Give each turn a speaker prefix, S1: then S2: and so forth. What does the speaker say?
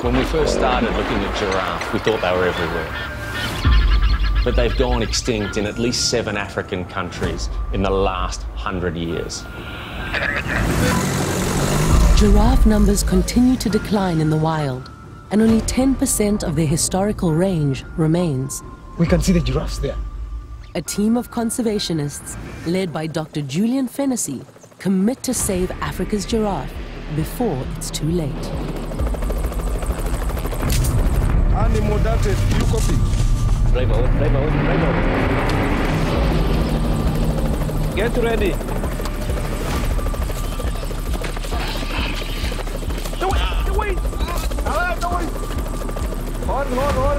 S1: When we first started looking at giraffe, we thought they were everywhere. But they've gone extinct in at least 7 African countries in the last 100 years.
S2: Giraffe numbers continue to decline in the wild, and only 10% of their historical range remains.
S3: We can see the giraffes there.
S2: A team of conservationists, led by Dr. Julian Fennessy, commit to save Africa's giraffe before it's too late.
S4: Animal data, you copy.
S1: Play ball, play ball, play ball.
S4: Get ready. Do it. Alright, do it. Hold.